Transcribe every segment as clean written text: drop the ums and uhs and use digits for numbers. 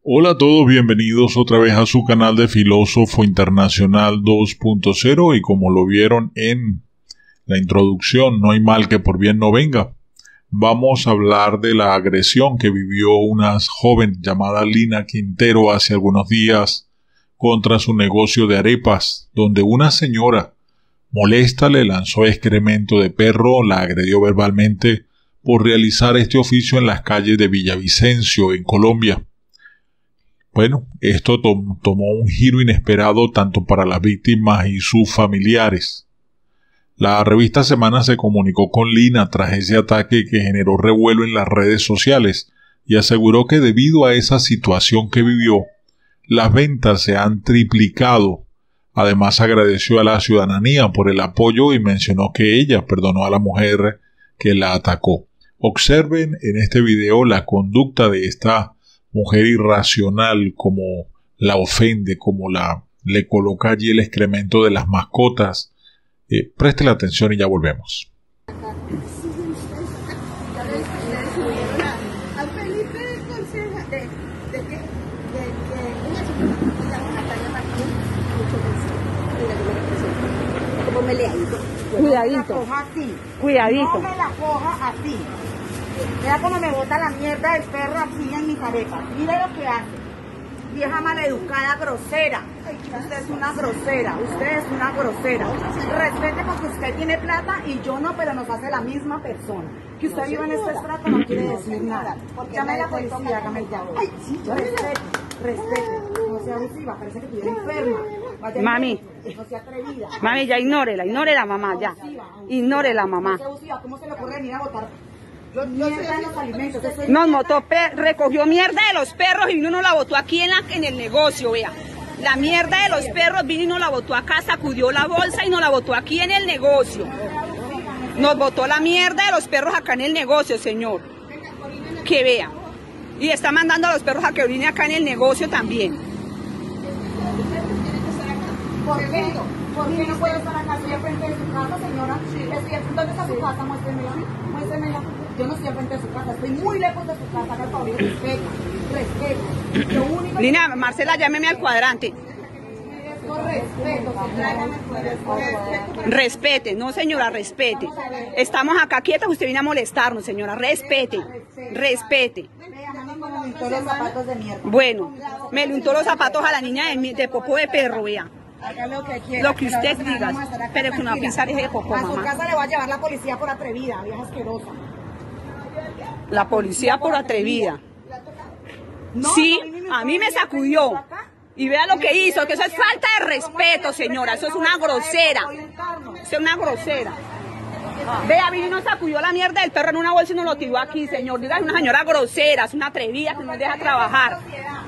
Hola a todos, bienvenidos otra vez a su canal de Filósofo Internacional 2.0 y como lo vieron en la introducción, no hay mal que por bien no venga. Vamos a hablar de la agresión que vivió una joven llamada Lina Quintero hace algunos días contra su negocio de arepas, donde una señora molesta le lanzó excremento de perro, la agredió verbalmente por realizar este oficio en las calles de Villavicencio, en Colombia. Bueno, esto tomó un giro inesperado tanto para las víctimas y sus familiares. La revista Semana se comunicó con Lina tras ese ataque que generó revuelo en las redes sociales y aseguró que debido a esa situación que vivió, las ventas se han triplicado. Además agradeció a la ciudadanía por el apoyo y mencionó que ella perdonó a la mujer que la atacó. Observen en este video la conducta de esta mujer irracional, como la ofende, como le coloca allí el excremento de las mascotas. Preste la atención y ya volvemos. Cuidadito, cuidadito. No me la coja así. Vea cómo me bota la mierda del perro así en mis arepas. Mire lo que hace. Vieja maleducada, grosera. Usted es una grosera. Usted es una grosera. Respete porque usted tiene plata y yo no, pero nos hace la misma persona. Que usted viva en este estrato no quiere decir nada. Llame a la policía, hágame el llamado. Respete. No sea abusiva, parece que estuviera enferma. Mami, no sea atrevida. Mami, ya ignórela, mamá, ya. Ignórela, mamá. No sea abusiva, ¿cómo se le ocurre venir a botar mierda en los alimentos? Nos recogió mierda de los perros y vino y nos la botó aquí en el negocio, vea. La mierda de los perros vino y nos la botó acá, sacudió la bolsa y nos la botó aquí en el negocio. Nos botó la mierda de los perros acá en el negocio, señor. Que vea. Y está mandando a los perros a que orinen acá en el negocio también. ¿Por qué? ¿Por qué no puede estar acá? Estoy al frente de su casa, señora. ¿Dónde está su casa? Muéstremela. Muéstremela. Yo no estoy al frente de su casa, estoy muy lejos de su casa. Haga el favor y respeto. Lo único Lina, Marcela, llámeme al cuadrante. Respete, no señora, respete. Estamos acá quietas, usted viene a molestarnos, señora. Respete, respete. Bueno, me le untó los zapatos a la niña de popó de perro, vea. Lo que usted diga, pero que no va a pisar ese popó, mamá. A su casa le va a llevar la policía por atrevida, vieja asquerosa. La policía por atrevida. Sí, a mí me sacudió. Y vea lo que hizo, que eso es falta de respeto, señora. Eso es una grosera. Eso es una grosera. Vea, vino y nos sacudió la mierda del perro en una bolsa y nos lo tiró aquí, señor. Diga, es una señora grosera, es una atrevida que no nos deja trabajar.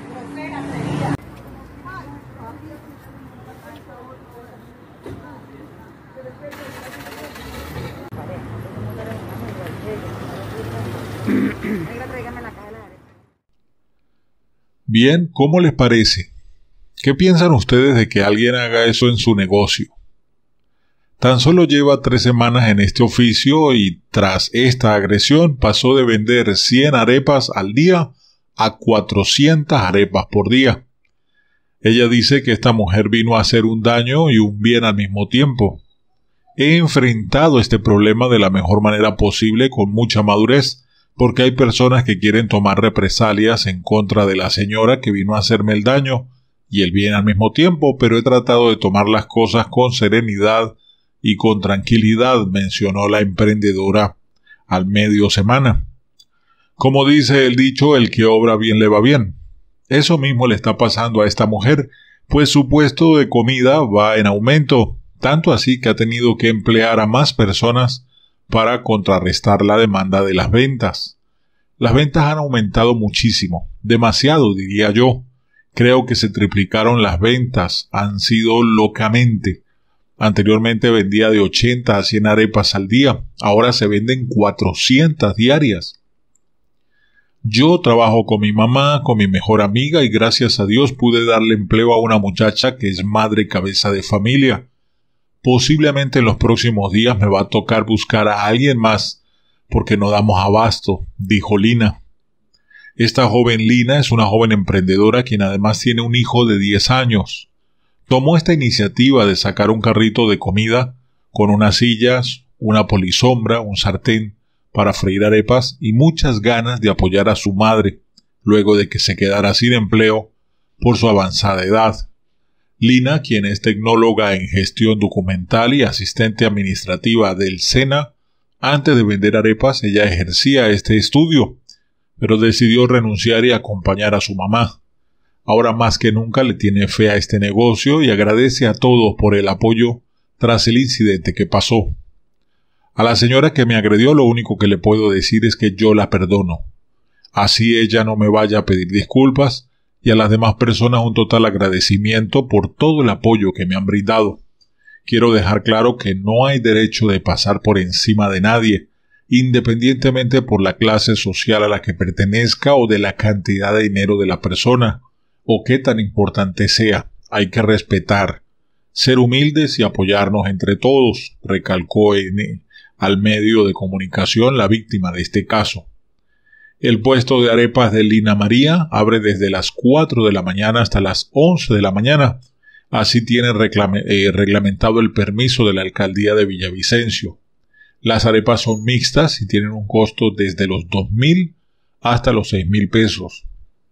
Bien, ¿cómo les parece? ¿Qué piensan ustedes de que alguien haga eso en su negocio? Tan solo lleva 3 semanas en este oficio y tras esta agresión pasó de vender 100 arepas al día a 400 arepas por día. Ella dice que esta mujer vino a hacer un daño y un bien al mismo tiempo. He enfrentado este problema de la mejor manera posible con mucha madurez, porque hay personas que quieren tomar represalias en contra de la señora que vino a hacerme el daño y el bien al mismo tiempo, pero he tratado de tomar las cosas con serenidad y con tranquilidad, mencionó la emprendedora al Medio Semana. Como dice el dicho, el que obra bien le va bien. Eso mismo le está pasando a esta mujer, pues su puesto de comida va en aumento, tanto así que ha tenido que emplear a más personas para contrarrestar la demanda de las ventas. Las ventas han aumentado muchísimo, demasiado diría yo. Creo que se triplicaron las ventas, han sido locamente. Anteriormente vendía de 80 a 100 arepas al día, ahora se venden 400 diarias. Yo trabajo con mi mamá, con mi mejor amiga y gracias a Dios pude darle empleo a una muchacha que es madre cabeza de familia. Posiblemente en los próximos días me va a tocar buscar a alguien más porque no damos abasto, dijo Lina. Esta joven Lina es una joven emprendedora quien además tiene un hijo de 10 años. Tomó esta iniciativa de sacar un carrito de comida con unas sillas, una polisombra, un sartén para freír arepas y muchas ganas de apoyar a su madre, luego de que se quedara sin empleo por su avanzada edad. Lina, quien es tecnóloga en gestión documental y asistente administrativa del SENA, antes de vender arepas ella ejercía este estudio, pero decidió renunciar y acompañar a su mamá. Ahora más que nunca le tiene fe a este negocio y agradece a todos por el apoyo tras el incidente que pasó. A la señora que me agredió lo único que le puedo decir es que yo la perdono. Así ella no me vaya a pedir disculpas, y a las demás personas un total agradecimiento por todo el apoyo que me han brindado. Quiero dejar claro que no hay derecho de pasar por encima de nadie, independientemente por la clase social a la que pertenezca o de la cantidad de dinero de la persona, o qué tan importante sea. Hay que respetar, ser humildes y apoyarnos entre todos, recalcó al medio de comunicación la víctima de este caso. El puesto de arepas de Lina María abre desde las 4 de la mañana hasta las 11 de la mañana. Así tiene reglamentado el permiso de la alcaldía de Villavicencio. Las arepas son mixtas y tienen un costo desde los 2.000 hasta los 6.000 pesos.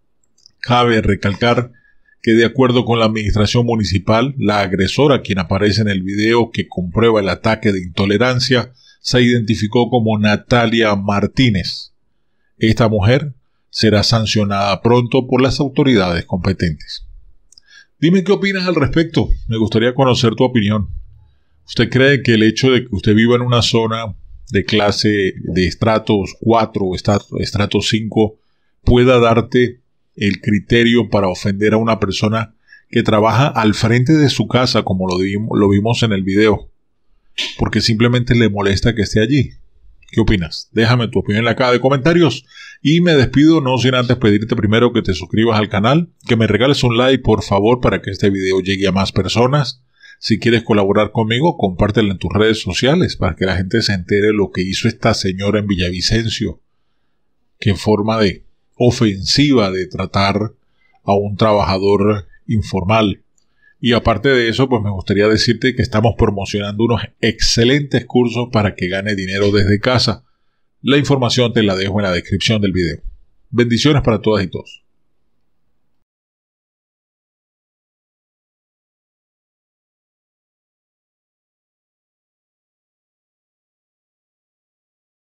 Cabe recalcar que de acuerdo con la administración municipal, la agresora, quien aparece en el video que comprueba el ataque de intolerancia, se identificó como Natalia Martínez. Esta mujer será sancionada pronto por las autoridades competentes. Dime qué opinas al respecto. Me gustaría conocer tu opinión. ¿Usted cree que el hecho de que usted viva en una zona de clase de estratos 4 o estratos 5 pueda darte el criterio para ofender a una persona que trabaja al frente de su casa, como lo vimos en el video, porque simplemente le molesta que esté allí? ¿Qué opinas? Déjame tu opinión en la caja de comentarios y me despido no sin antes pedirte primero que te suscribas al canal, que me regales un like por favor para que este video llegue a más personas. Si quieres colaborar conmigo, compártelo en tus redes sociales para que la gente se entere lo que hizo esta señora en Villavicencio. Qué forma de ofensiva de tratar a un trabajador informal. Y aparte de eso, pues me gustaría decirte que estamos promocionando unos excelentes cursos para que gane dinero desde casa. La información te la dejo en la descripción del video. Bendiciones para todas y todos.